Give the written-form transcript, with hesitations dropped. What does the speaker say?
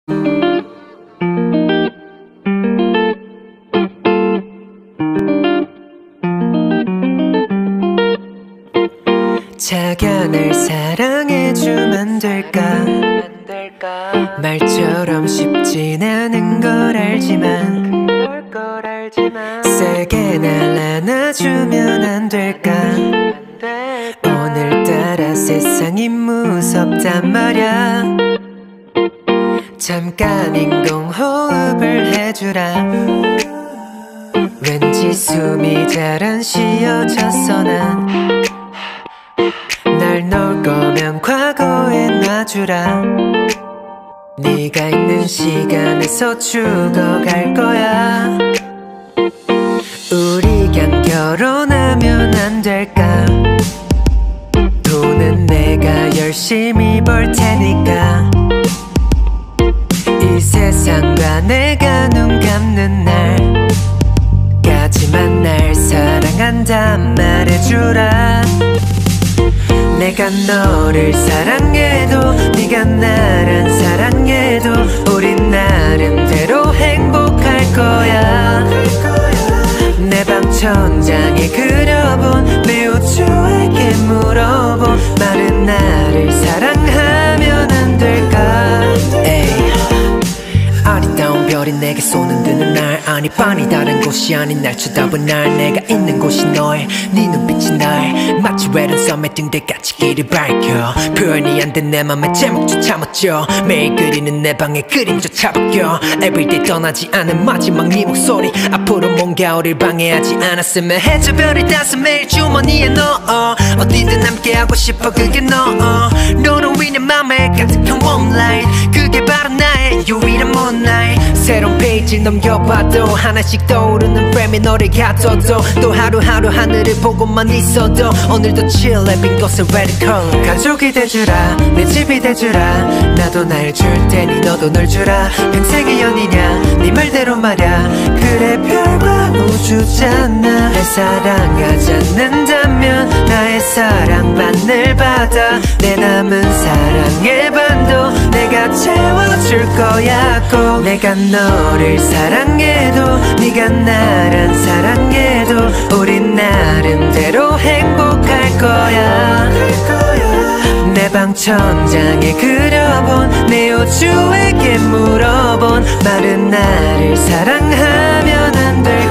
자기야 날 사랑해주면 될까? 말처럼 쉽진 않은 걸 알지만 세게 날 안아주면 안 될까? 오늘따라 세상이 무섭단 말야. 잠깐 인공호흡을 해주라. 왠지 숨이 잘 안 쉬어졌어. 난 날 놓을 거면 과거에 놔주라. 네가 있는 시간에서 죽어갈 거야. 우리 간 결혼하면 안 될까? 돈은 내가 열심히 벌 테니까. 이 세상과 내가 눈 감는 날까지만 날 사랑한단 말해주라. 내가 너를 사랑해도 네가 나를 사랑해도 우린 나름대로 행복할 거야. 내 방 천장에 그려본 내 우주에게 물어본 말은 나를 사랑하면 안 될까? 에이. 아리따운 별이 내게 손을 드는 날, 아니 반이 다른 곳이 아닌 날 쳐다본 날, 내가 있는 곳이 너의 네 눈빛이 날 마치 외로운 섬의 등대같이 길을 밝혀. 표현이 안 된 내 맘의 제목조차 묻죠. 매일 그리는 내 방의 그림조차 바뀌어. Everyday 떠나지 않은 마지막 네 목소리, 앞으로 뭔가 우릴 방해하지 않았으면 해. 저 별을 따서 매일 주머니에 넣어. 어디든 함께하고 싶어 그게 너. 너로 인해 맘에 가득한 warm light, 그게 바로 나의 유일한 moonlight. 새로운 페이지 넘겨봐도 하나씩 떠오르는 프레임에 너를 가둬도 또 하루하루 하늘을 보고만 있어도 오늘도 chill해 빈 곳에 radical. 가족이 돼주라, 내 집이 돼주라. 나도 날 줄 테니 너도 널 주라. 평생의 연이냐 네 말대로 말야. 그래 별과 우주잖아. 날 사랑하지 않는다면 나의 사랑반을 받아. 내 남은 사랑의 반도 내가 채워줄 거야. 꼭 내가 너를 사랑해도 네가 나를 사랑해도 우린 나름대로 행복할 거야. 내 방 천장에 그려본 내 우주에게 물어본 말은 나를 사랑하면 안 될까?